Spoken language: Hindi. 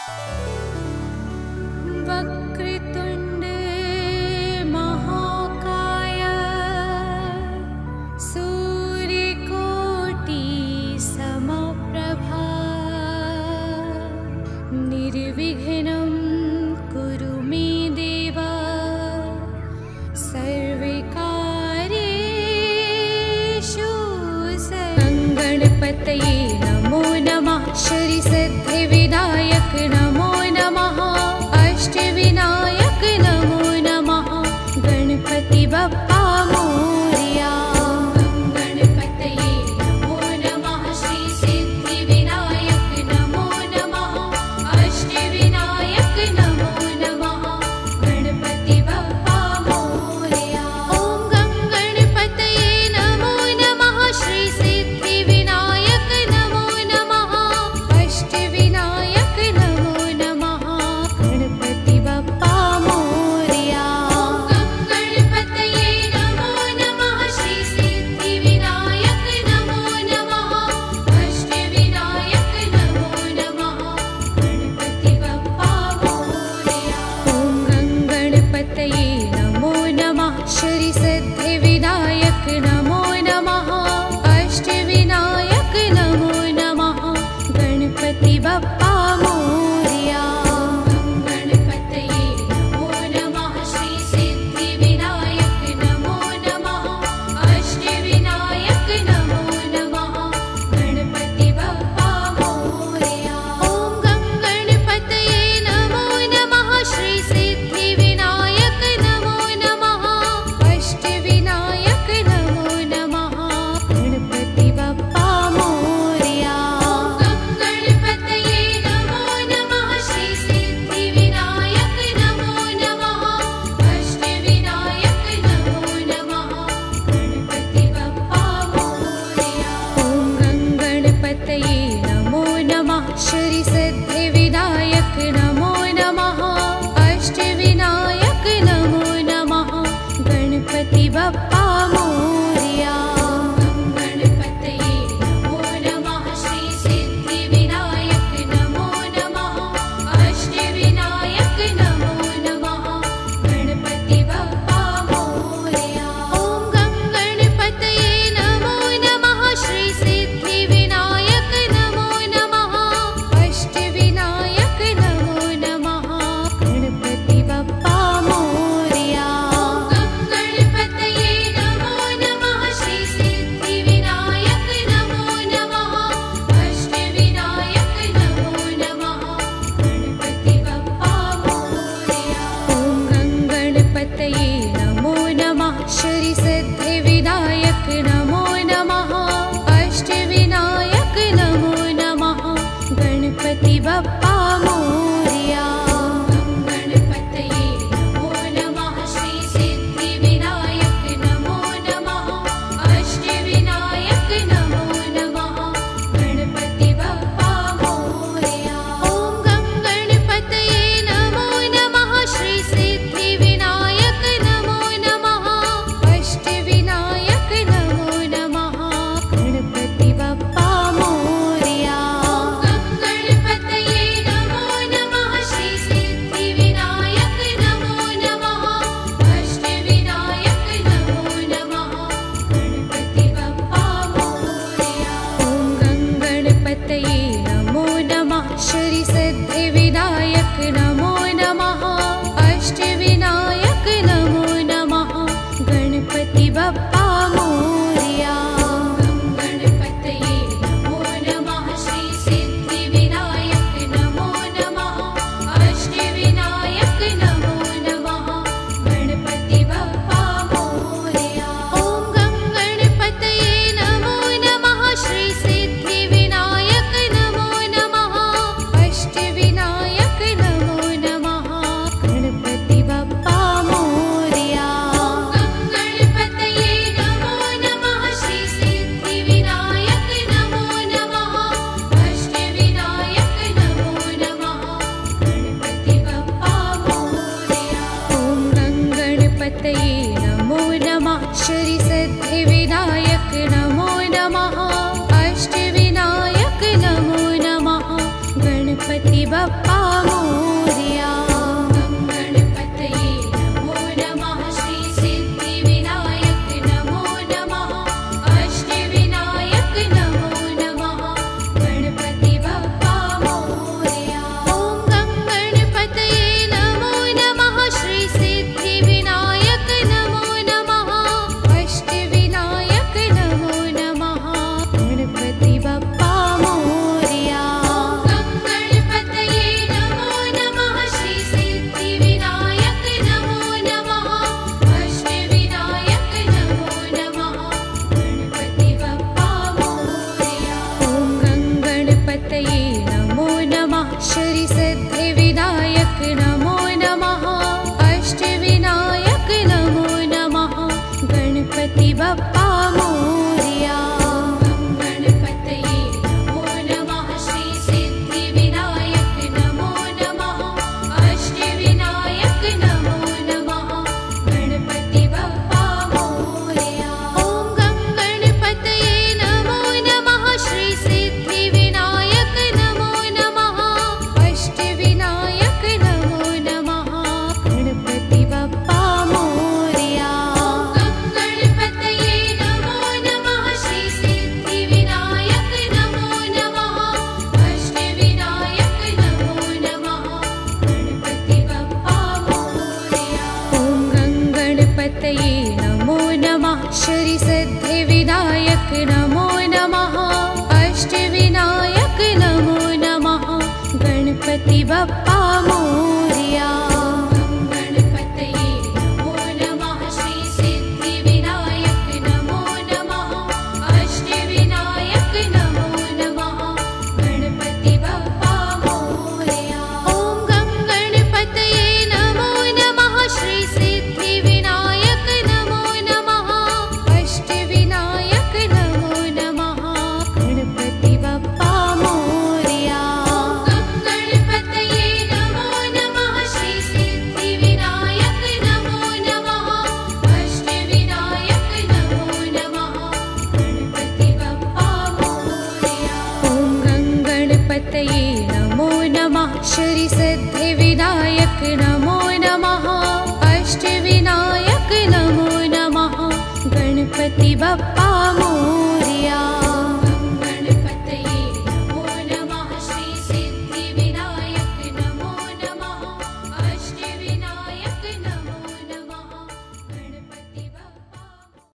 वक्रतुण्डे महाकाय सूर्यकोटि समप्रभा निर्विघ्नं कुरु मे देव सर्वकार्येषु गणपतये नमो नमः श्री सिद्धिविनायक नमो नमः अष्टविनायक नमो नमः गणपति बप्पा मोरया गणपतये नमो नमः श्री सिद्धिविनायक नमो नमः अष्टविनायक नमो नमः गणपति बप्पा मोरया ॐ गणपतये नमो नमः श्री सिद्धिविनायक नमो नमः अष्टविनायक नमो नमः गणपति बप्पा मोरया गणपतये नमो नमः श्री सिद्धिविनायक नमो नमः अष्टविनायक नमो नमः गणपति बप्पा मोरया ॐ गणपतये नमो नमः श्री सिद्धिविनायक नमो नमः अष्टविनायक नमो नमः गणपति बप्पा मोरया गणपतये नमो नमः श्री सिद्धिविनायक नमो नमः अष्टविनायक नमो नमः गणपति बप्पा मोरया ॐ गणपतये नमो नमः श्री सिद्धिविनायक नमो नमः अष्टविनायक नमो नमः गणपति बप्पा मोरया गणपतये नमो नमः श्री सिद्धिविनायक नमो नमः अष्टविनायक नमो नमः गणपति बप्पा मोरया ॐ गणपतये नमो नमः श्री सिद्धिविनायक नमो नमः अष्टविनायक नमो नमः गणपति बप्पा मोरया गणपतये नमो नमः श्री सिद्धिविनायक नमो नमः अष्टविनायक नमो नमः गणपति बप्पा मोरया ॐ गणपतये नमो नमः श्री सिद्धिविनायक नमो नमः अष्टविनायक नमो नमः गणपति बप्पा मोरया गणपतये नमो नमः श्री सिद्धिविनायक नमो नमः अष्टविनायक नमो नमः गणपति बप्पा मोरया ॐ गणपतये नमो नमः श्री सिद्धिविनायक नमो नमः अष्टविनायक नमो नमः गणपति बप्पा मोरया गणपतये नमो नमः श्री सिद्धिविनायक नमो नमः अष्टविनायक नमो नमः गणपति बप्पा मोरया ॐ गणपतये नमो नमः श्री सिद्धिविनायक नमो नमः अष्टविनायक नमो नमः गणपति बप्पा मोरया गणपतये नमो नमः श्री सिद्धिविनायक नमो नमः अष्टविनायक नमो नमः गणपति बप्पा मोरया ॐ गणपतये नमो नमः श्री सिद्धिविनायक नमो नमः अष्टविनायक नमो नमः गणपति बप्पा मोरया गणपतये नमो नमः श्री सिद्धिविनायक नमो नमः अष्टविनायक नमो नमः गणपति बप्पा मोरया ॐ गणपतये नमो नमः श्री सिद्धिविनायक नमो नमः अष्टविनायक नमो नमः गणपति बप्पा मोरया गणपतये नमो नमः श्री सिद्धिविनायक नमो नमः अष्टविनायक नमो नमः गणपति बप्पा मोरया ॐ गणपतये नमो नमः श्री सिद्धिविनायक नमो नमः अष्टविनायक नमो नमः गणपति बप्पा श्री सिद्धिविनायक नमो नमः। अष्टविनायक नमो नमः। गणपति बप्पा मोरया। गणपतये नमो नमः। श्री सिद्धिविनायक नमो नमः। अष्टविनायक नमो नमः। गणपति बप्पा मोरया। ॐ गं गणपतये नमो नमः। श्री सिद्धिविनायक नमो नमः। अष्टविनायक नमो नमः। गणपति बप्पा मोरया। ॐ गं गणपतये नमो नमः। श्री सिद्धिविनायक नमो नमः। अष्टविनायक नमो नमः। गणपति बप्पा मोरया। ॐ गं गणपतये नमो नमः। श्री सिद्धिविनायक नमो नमः। अष्टविनायक नमो नमः। गणपति बप्पा